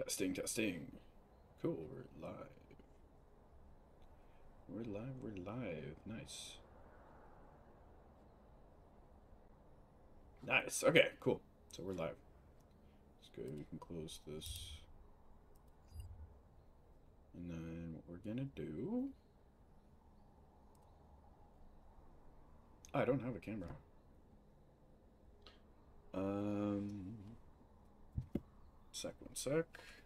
Testing, testing. Cool, we're live. We're live. Nice. Nice. Okay, cool. So we're live. That's good. We can close this. And then what we're gonna do... I don't have a camera. One sec.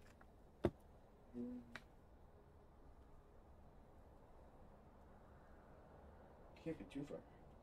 Can't get too far.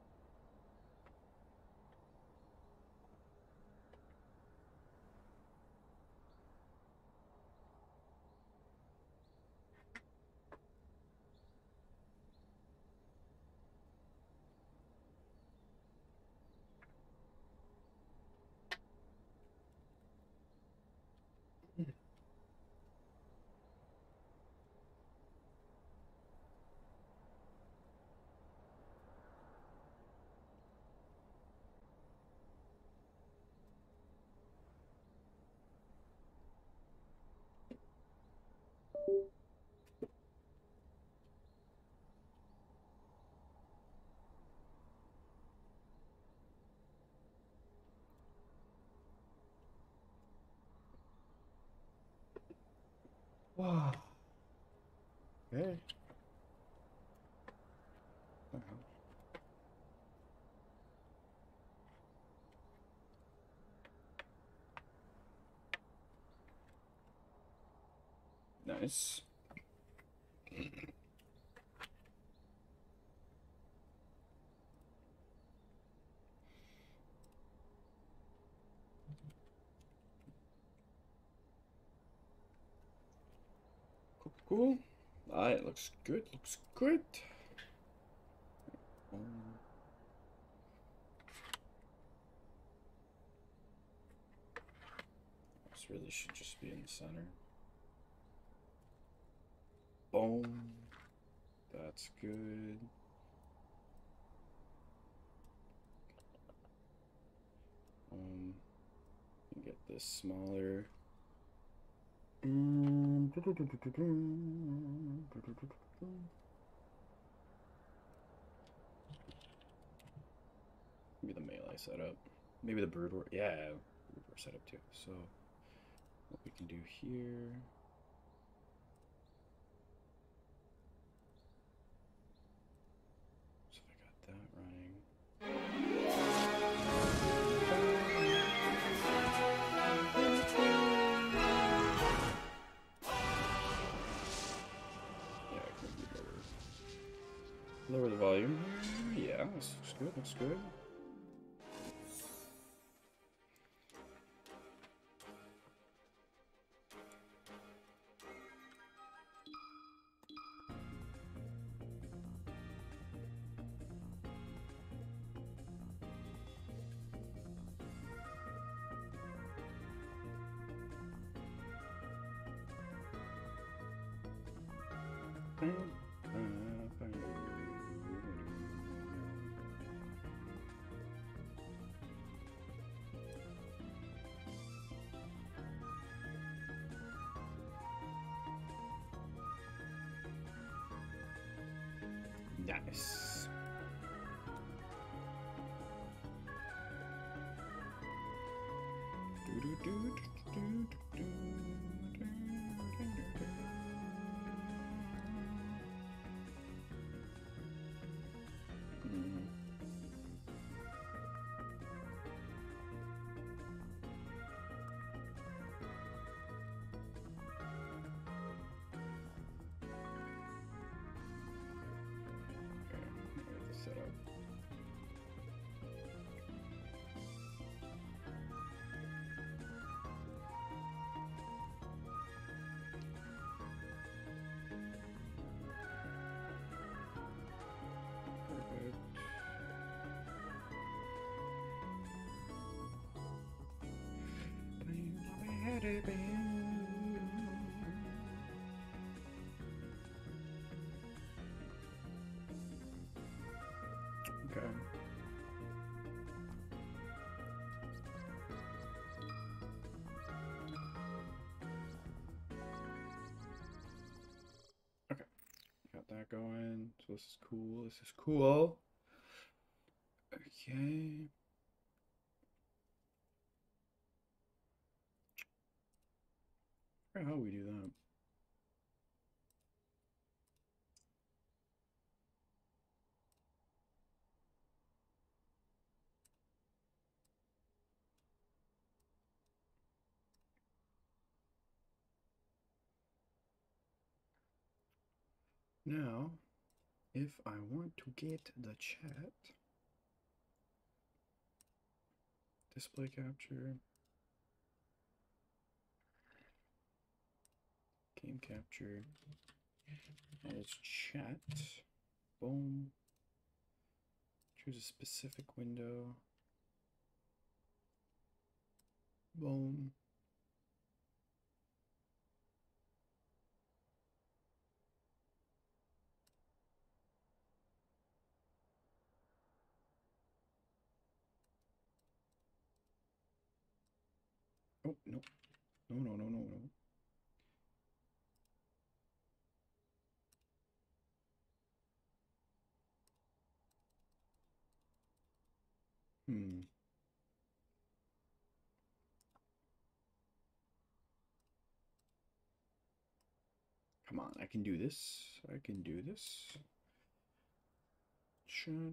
Wow. Okay. Nice. Cool. Alright, looks good. Looks good. This really should just be in the center. Boom. That's good. Get this smaller. Maybe the melee setup. Maybe the brood war. Yeah, brood war setup too. So what we can do here. So I got that running. Yeah, I can lower the volume. Yeah, this looks good. Looks good. Nice. Setup. Perfect. Okay. chat going. So this is cool. This is cool. Okay. I forgot how we do that. Now, if I want to get the chat, display capture, game capture, and it's chat. Boom. Choose a specific window. Boom. Oh, no. No, no, no, no, no. Hmm. Come on, I can do this. I can do this. Chat.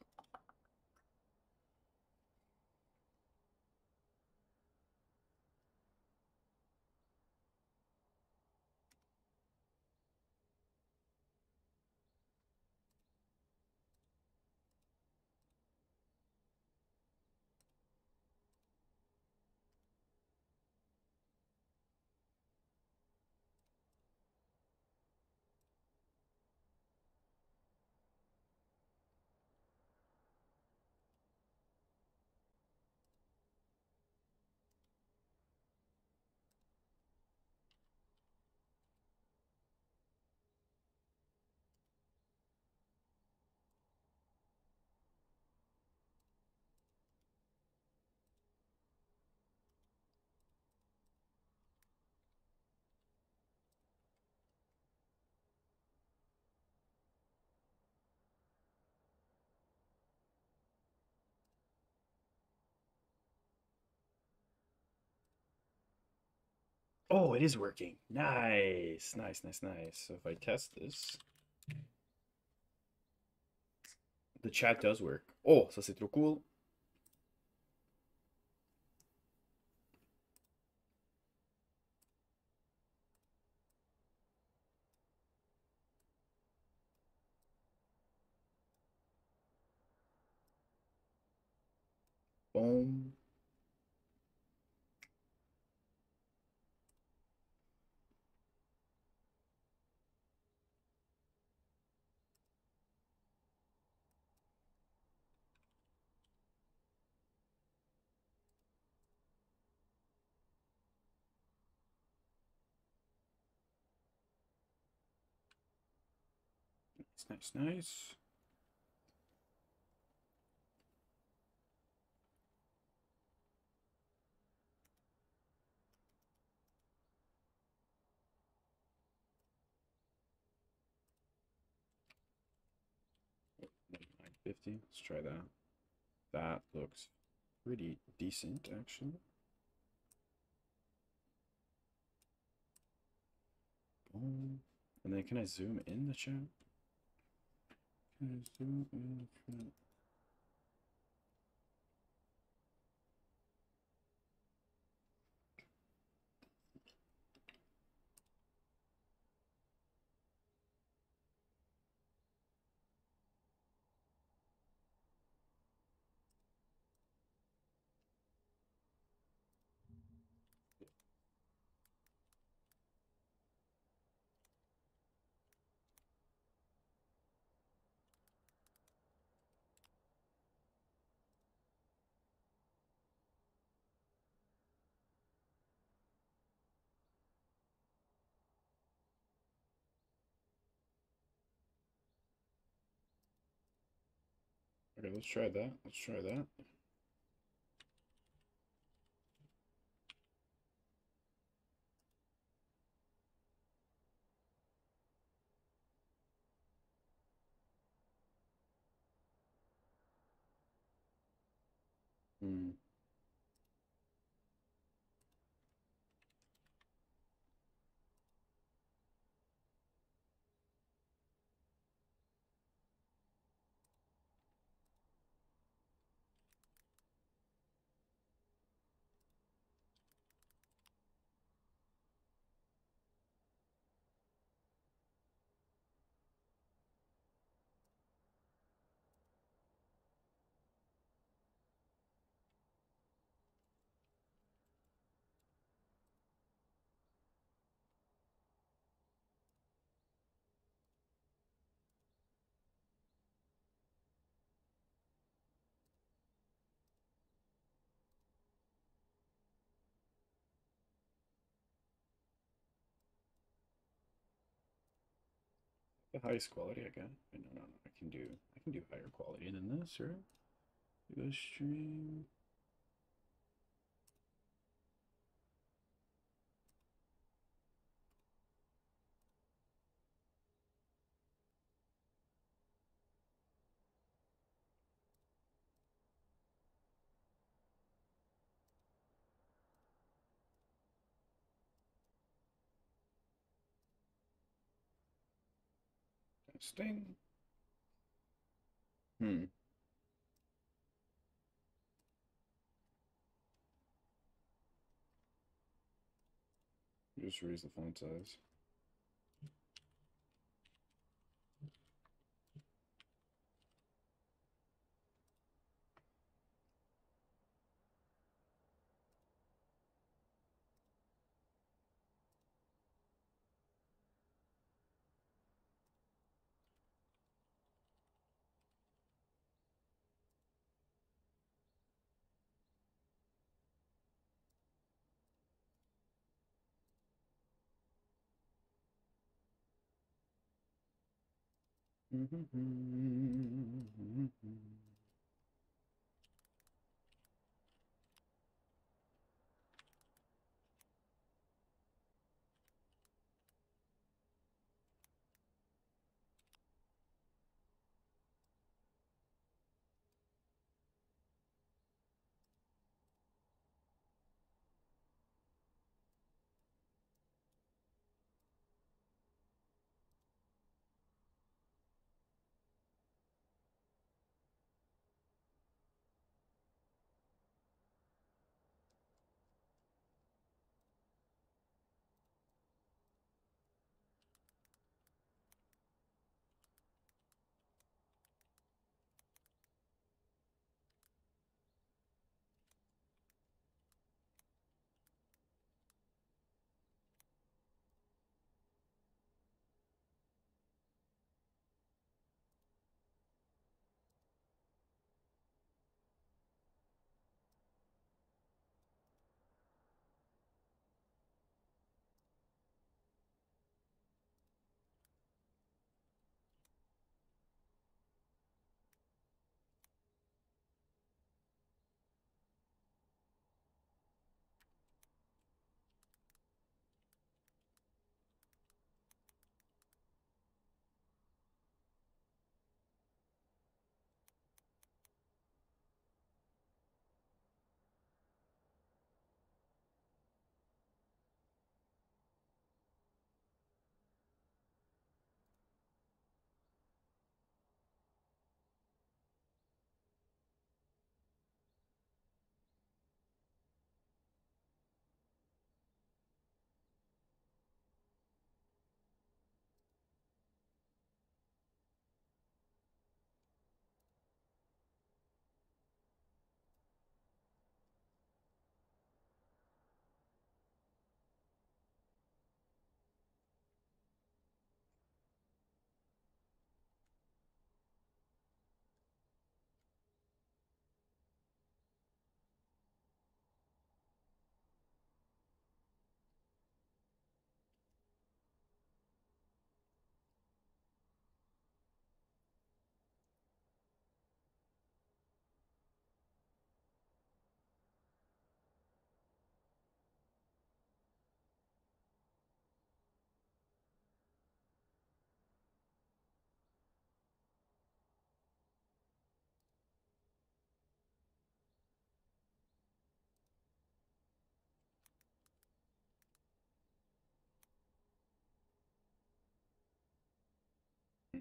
Oh, it is working. Nice, nice, nice, nice. So if I test this, the chat does work. Oh, ça c'est trop cool. Boom. Nice, nice, nice. Oh, 950. Let's try that. That looks pretty decent, actually. Boom. And then can I zoom in the chat? Can I zoom in the chat? Okay, let's try that. Let's try that. Hmm. The highest quality again. No, no, no. I can do higher quality than this, right? Do a stream. Testing. Hmm. Just raise the font size.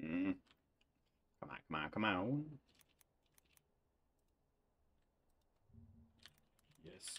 Mm. Come on, come on, come on. Yes.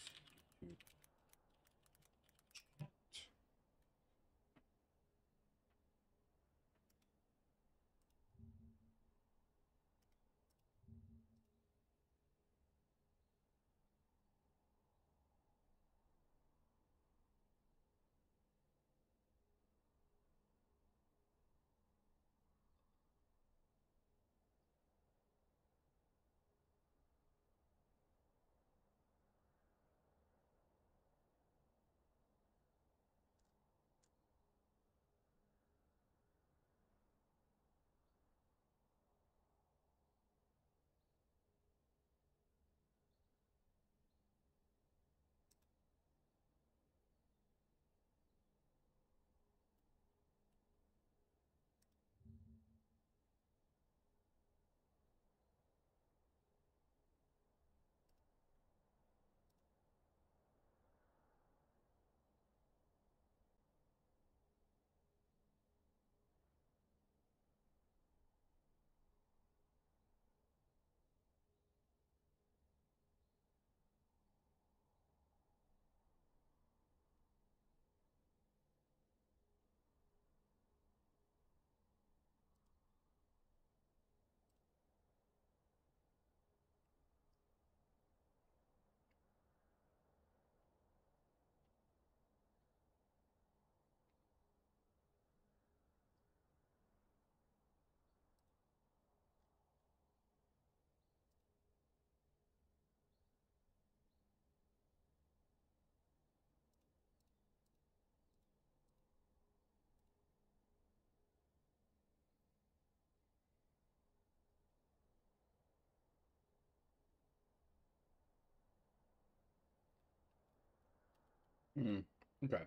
Hmm. Okay.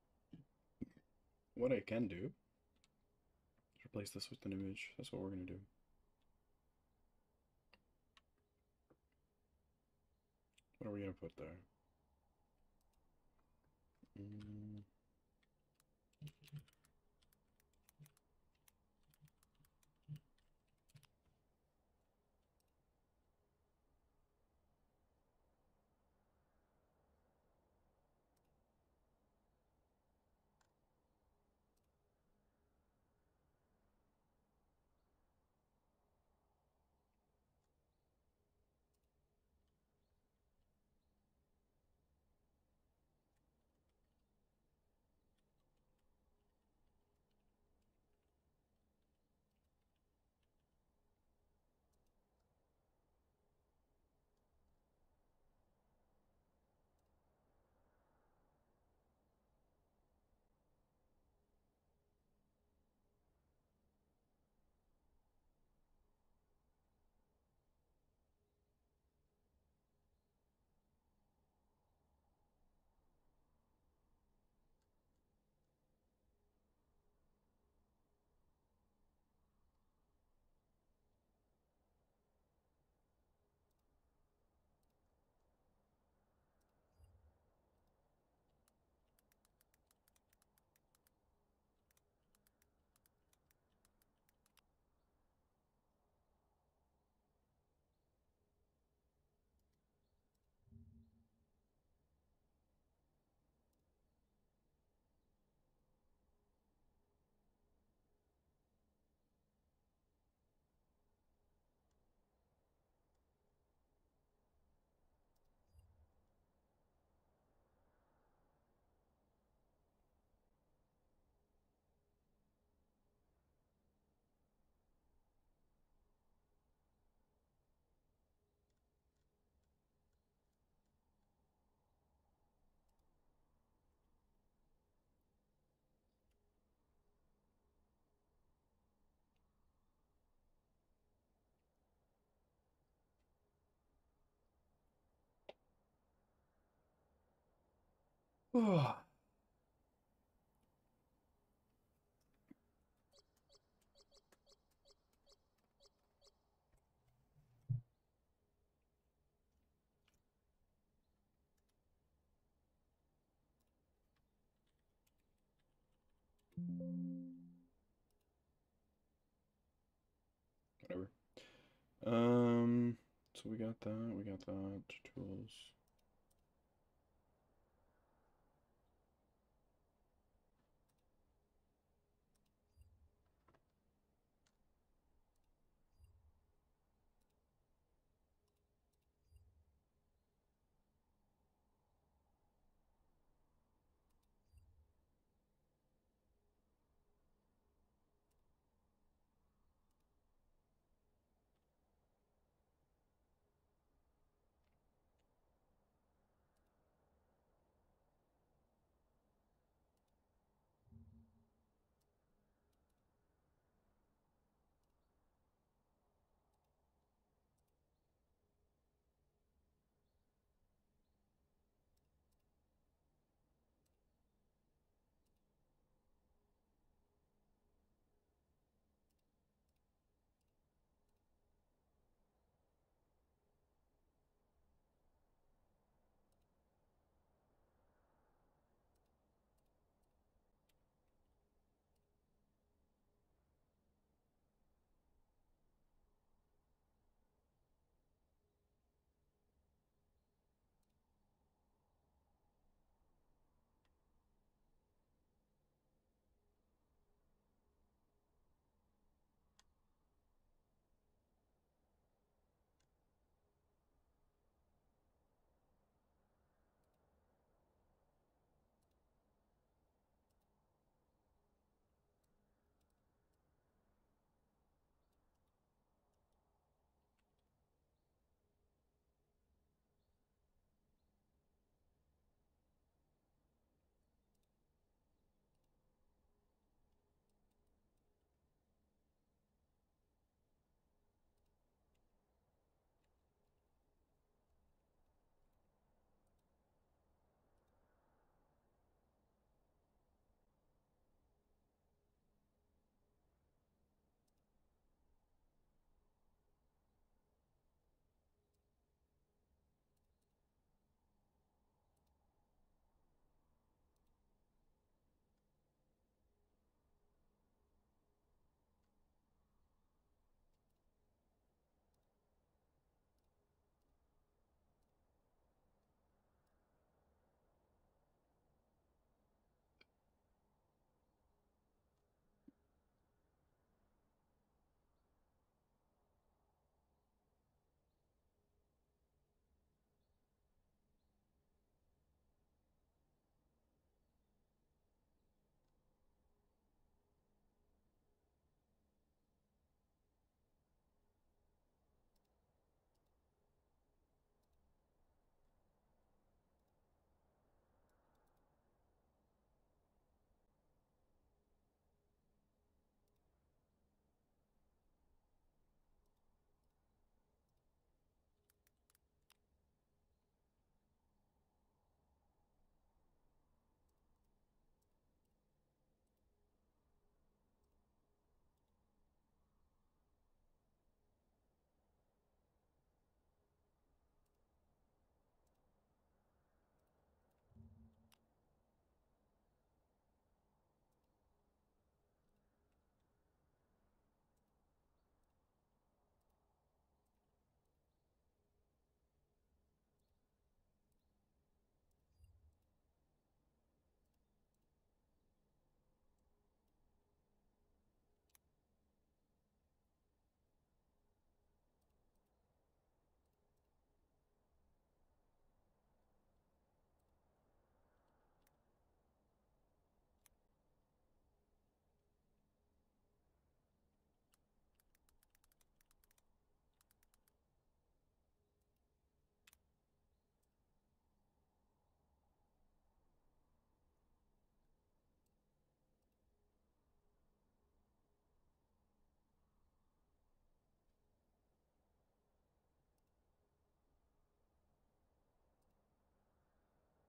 What I can do is replace this with an image. That's what we're gonna do. What are we gonna put there? Mm. So we got that. We got that. Tools.